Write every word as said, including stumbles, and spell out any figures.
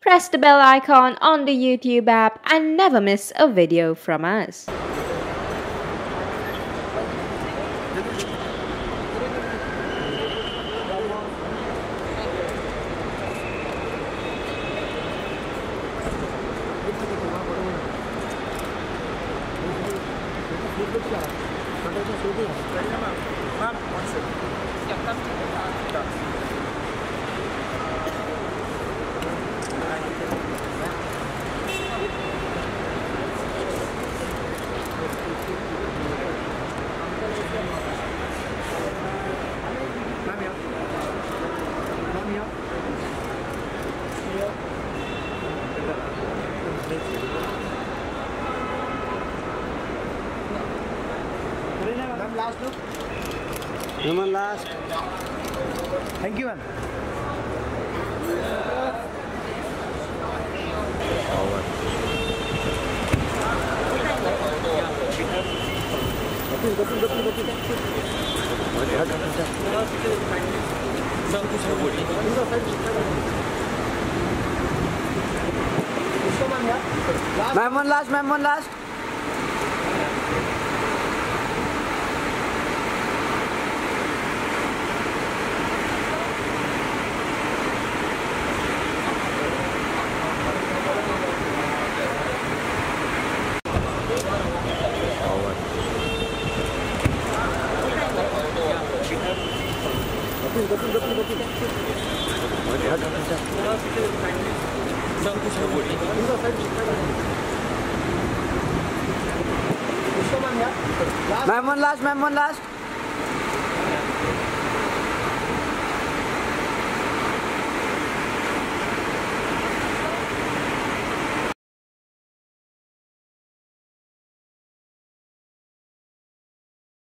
Press the bell icon on the YouTube app and never miss a video from us. Last look. Human last. Thank you, man. Over. Ma'am, one last, ma'am, one last. Ma'am, one last, ma'am, one last.